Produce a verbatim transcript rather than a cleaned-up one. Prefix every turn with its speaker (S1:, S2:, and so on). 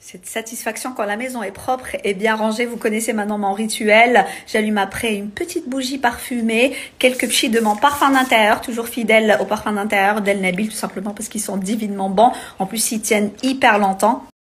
S1: Cette satisfaction quand la maison est propre et bien rangée. Vous connaissez maintenant mon rituel. J'allume après une petite bougie parfumée, quelques petits de mon parfum d'intérieur, toujours fidèle au parfum d'intérieur d'El Nabil, tout simplement parce qu'ils sont divinement bons. En plus, ils tiennent hyper longtemps.